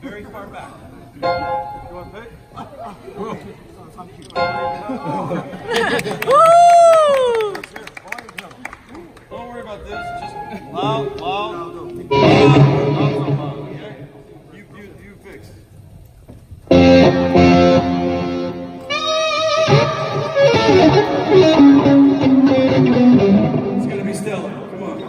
very far back. You want to pick? Woo! Don't worry about this. Just loud, loud. Not so loud, okay? You fix. It's gonna be stellar. Come on.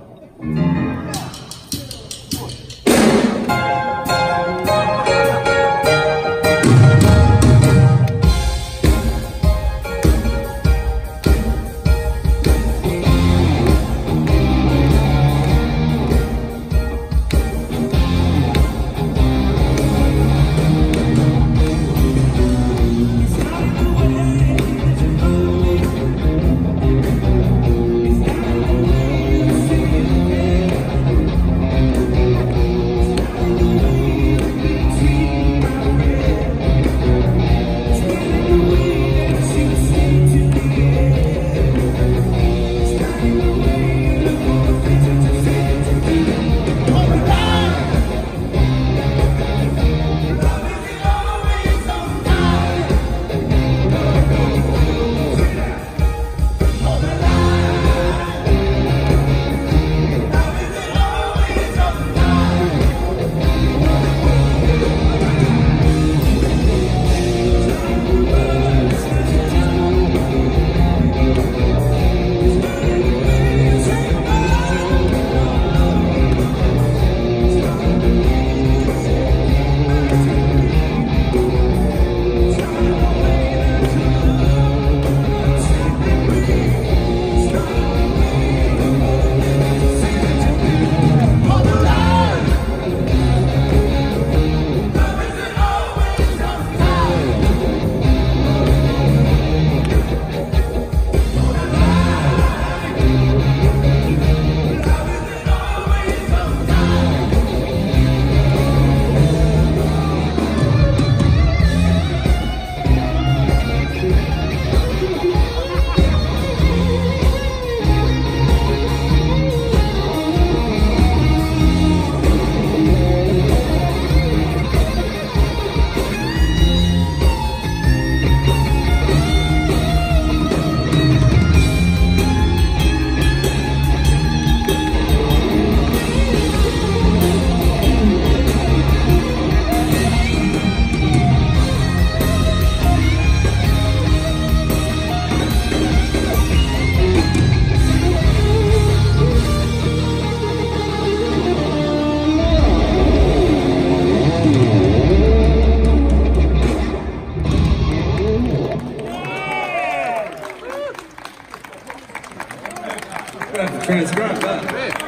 Have to transcribe that.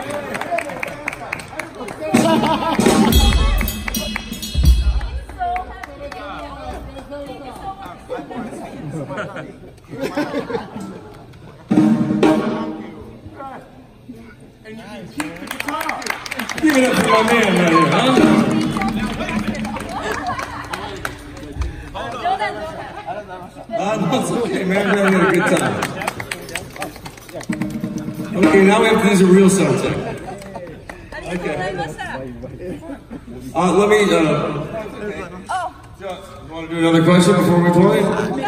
Give it up for my man right here, huh? No, it's okay, man. We're having a good time. Okay, now we have to use a real sound check. Okay. Let me, you want to do another question before we play?